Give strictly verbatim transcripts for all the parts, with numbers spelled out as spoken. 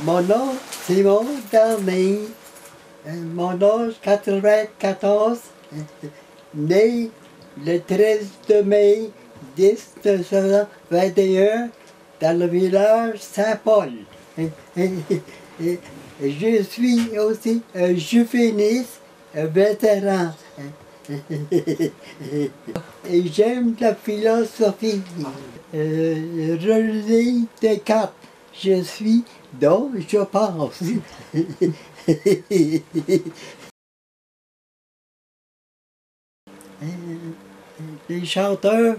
Mon nom, Simon Darnay. Mon âge, quatre-vingt-quatorze. Né le treize de mai mille neuf cent vingt et un dans le village Saint-Paul. Je suis aussi un juvéniste, un vétéran. Et j'aime la philosophie. Euh, René Descartes, je suis donc je pense. Les chanteurs,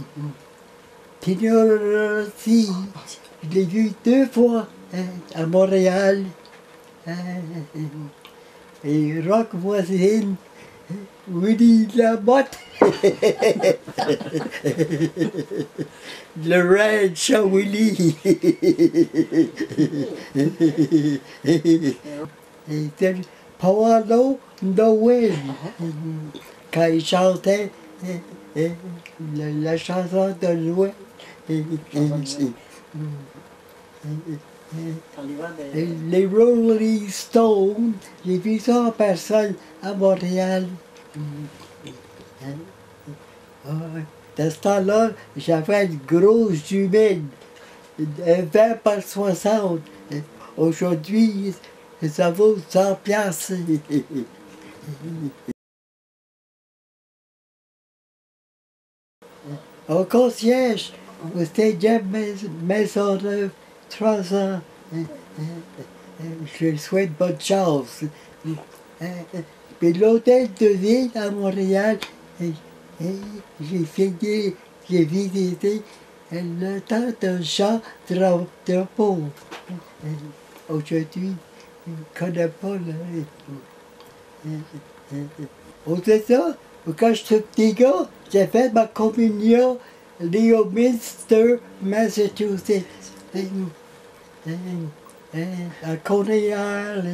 Tino Rossi, je l'ai vu deux fois à Montréal. Et Rock Voisine, Willy Lamotte, le Ranch à Willy. Et Paolo Noël, quand il chantait la, la chanson de Noël. Les Rolling Stones, j'ai vu ça en personne à Montréal. Dans ce temps-là, j'avais une grosse jumelle, vingt par soixante. Aujourd'hui, ça vaut cent piastres. Au concierge, au Stadium Maisonneuve, trois ans. Je lui souhaite bonne chance. Puis l'hôtel de ville à Montréal, j'ai fini, j'ai visité le temps de Jean Drapeau. Aujourd'hui, je ne connais pas le... Au ça, quand j'étais petit gars, j'ai fait ma communion à Leominster, Massachusetts. À Coney-Island,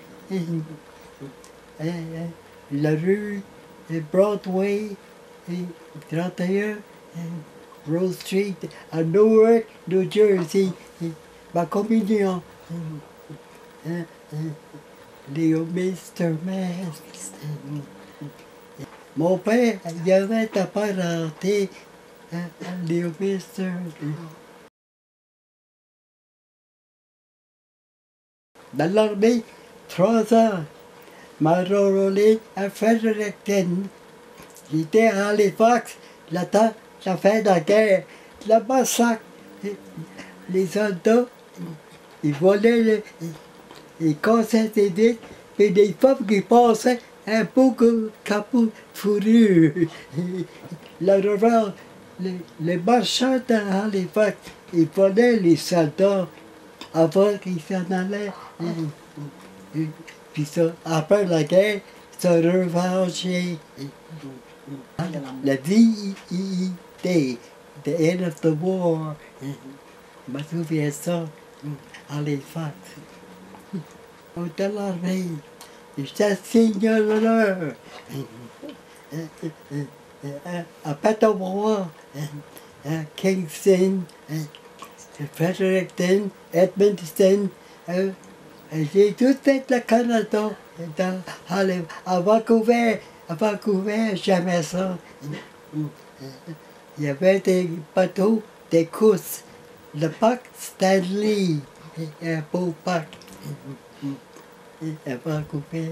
la rue Broadway, trente et un, Rose Street, à Newark, New Jersey. Ma communion. Leominster, Mass. Mon père, il avait ta parenté à Leominster. Dans l'armée, trois ans, m'a enrôlé à Fredericton. J'étais à Halifax, le temps, la fin de la guerre, le massacre. Les soldats, ils volaient, les, ils cassaient des vitres, et des femmes qui passaient un beau capot de fourrure. La revanche, les, les marchands de Halifax, ils volaient les soldats avant qu'ils s'en allaient. Puis ça, après la guerre, ça revanché. La vie, the end of the war. Je me souviens ça, à Halifax. Dans l'armée, j'étais signaleur. À Peterborough, à Kingston, Fredericton, Edmonton. J'ai tout fait le Canada. Dans, à Vancouver, à Vancouver, j'aimais ça. Il y avait des bateaux, des courses. Le parc Stanley, un beau parc. À Vancouver.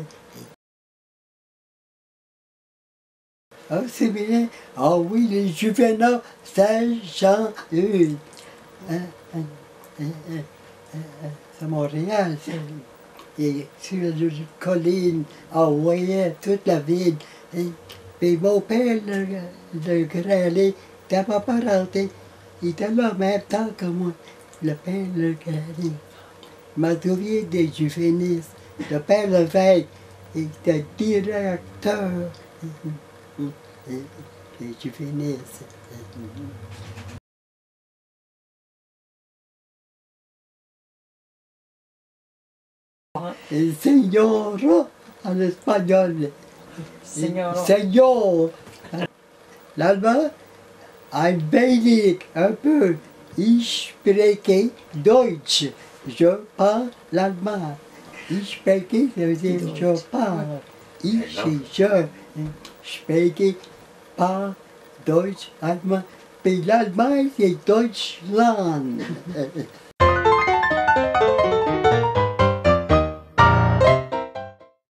Ah, c'est bien. Ah oui, les Juvénat Saint-Jean-Eudes. C'est Montréal, et sur la colline, on voyait toute la ville. Et, puis mon père, le, le Gralé, n'était pas parenté. Il était là en même temps que moi, le père le Gralé. Je me souviens des juvénistes. Le père Lévesque était directeur des juvénistes. El señor en espagnol. Señor. Señor. L'allemand, ein wenig, un peu. Ich spreche Deutsch. je parle l'allemand. Ich spreche, ça veut dire je parle. Ich, je, spreche, parle, Deutsch, allemand. Puis l'allemand, c'est Deutschland.